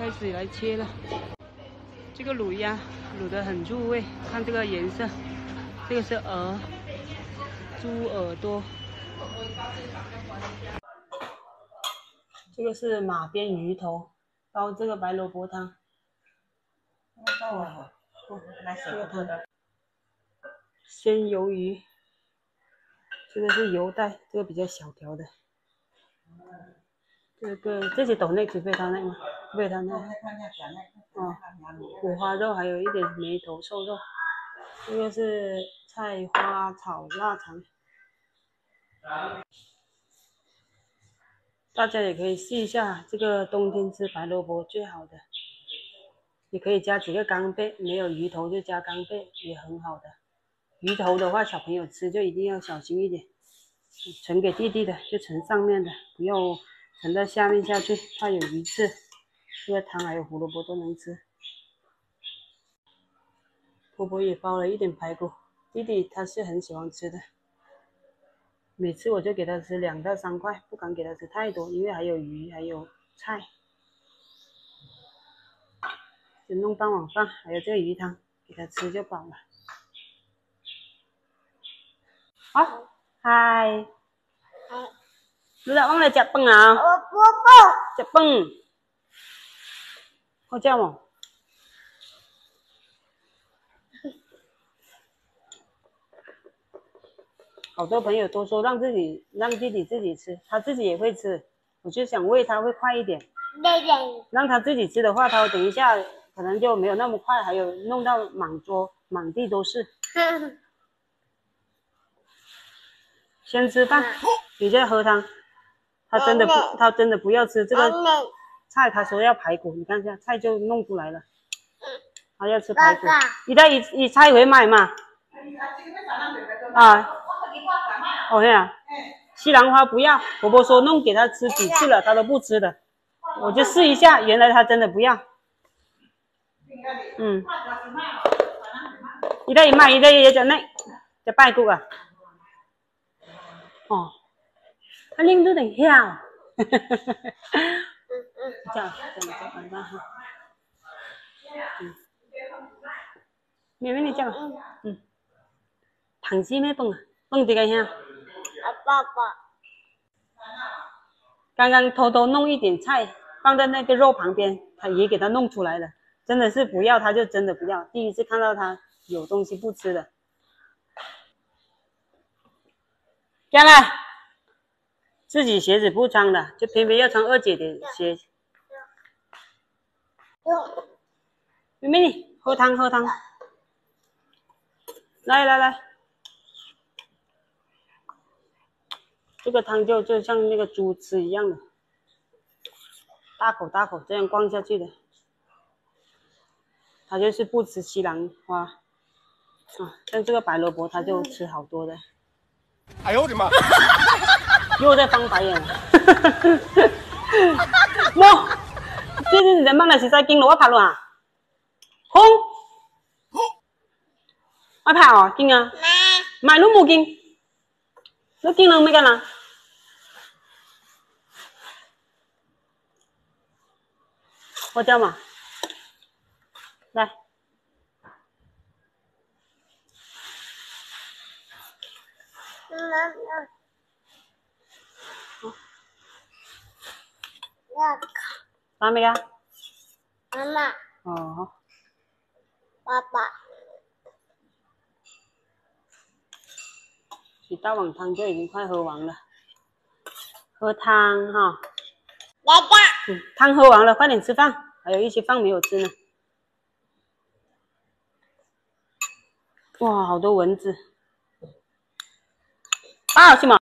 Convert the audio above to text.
开始来切了。这个卤鸭卤得很入味，看这个颜色，这个是鹅，猪耳朵。这个是马鞭鱼头，煲这个白萝卜汤。哇，这个汤。鲜鱿鱼，这个是油带，这个比较小条的。这些豆类只备它那吗？备它那。哦，五花肉还有一点梅头瘦肉。这个是菜花炒腊肠。大家也可以试一下，这个冬天吃白萝卜最好的。你可以加几个干贝，没有鱼头就加干贝也很好的。鱼头的话，小朋友吃就一定要小心一点，盛给弟弟的就盛上面的，不要盛到下面下去，怕有鱼刺。这个汤还有胡萝卜都能吃。婆婆也包了一点排骨，弟弟他是很喜欢吃的，每次我就给他吃2到3块，不敢给他吃太多，因为还有鱼还有菜。就弄半碗饭，还有这个鱼汤，给他吃就饱了。好，嗨，你đã忘了吃饭啊？吃饭，好吃吗？好多朋友都说让弟弟自己吃，他自己也会吃，我就想喂他会快一点。让他自己吃的话，他等一下可能就没有那么快，还有弄到满桌满地都是。先吃饭，你再喝汤。他真的不要吃这个菜，他说要排骨，你看一下菜就弄出来了。他要吃排骨，一菜回买嘛。啊，哦呀，西兰花不要，婆婆说弄给他吃几次了，他都不吃的。我就试一下，原来他真的不要。伊在买，伊在也在那，在排骨啊。哦，他拎都得跳。这样晚上哈。妹妹你这样，糖鸡没蹦啊，蹦这个呀。爸爸。刚刚偷偷弄一点菜放在那个肉旁边，他也给他弄出来了。真的是不要，他就真的不要。第一次看到他有东西不吃的。干了，自己鞋子不穿的，就偏偏要穿二姐的鞋。妹妹你喝汤喝汤，来，这个汤就像那个猪吃一样的，大口这样灌下去的。他就是不吃西兰花啊，像这个白萝卜他就吃好多的。哎呦我的妈！又在翻白眼了。冇，这你在忙的是在经路我拍了啊？空，我拍哦，经啊？买都冇经，你经了没干啦？我叫嘛，来。妈没啊？妈妈。哦。爸爸。一大碗汤就已经快喝完了。喝汤哈。汤喝完了，快点吃饭，还有一些饭没有吃呢。哇，好多蚊子。啊，是吗？